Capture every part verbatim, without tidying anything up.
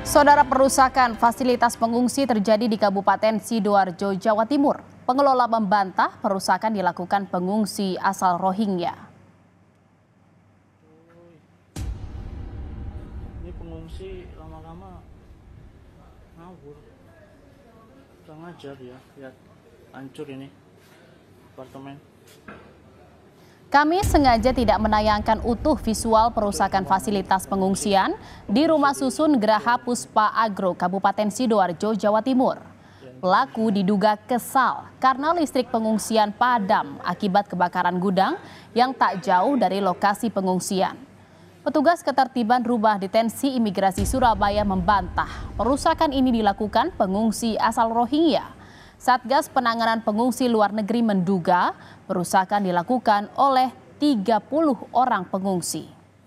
Saudara, perusakan fasilitas pengungsi terjadi di Kabupaten Sidoarjo, Jawa Timur. Pengelola membantah perusakan dilakukan pengungsi asal Rohingya. Ini pengungsi lama-lama ngawur, kurang ajar ya, lihat hancur ini apartemen. Kami sengaja tidak menayangkan utuh visual perusakan fasilitas pengungsian di Rumah Susun Geraha Puspa Agro, Kabupaten Sidoarjo, Jawa Timur. Pelaku diduga kesal karena listrik pengungsian padam akibat kebakaran gudang yang tak jauh dari lokasi pengungsian. Petugas ketertiban Rumah Detensi Imigrasi Surabaya membantah perusakan ini dilakukan pengungsi asal Rohingya. Satgas Penanganan Pengungsi Luar Negeri menduga perusakan dilakukan oleh tiga puluh orang pengungsi.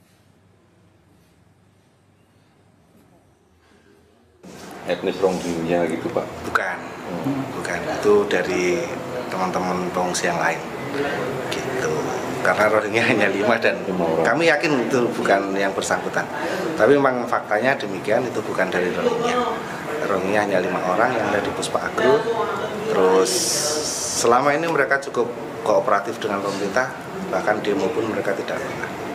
Etnis Rohingya gitu, Pak? Bukan, hmm. bukan. Itu dari teman-teman pengungsi yang lain. Gitu. Karena Rohingya hanya lima dan kami yakin itu bukan yang bersangkutan. Tapi memang faktanya demikian, itu bukan dari Rohingya. Rohingya hanya lima orang yang ada di Puspa Agro. Terus selama ini mereka cukup kooperatif dengan pemerintah, bahkan demo pun mereka tidak pernah.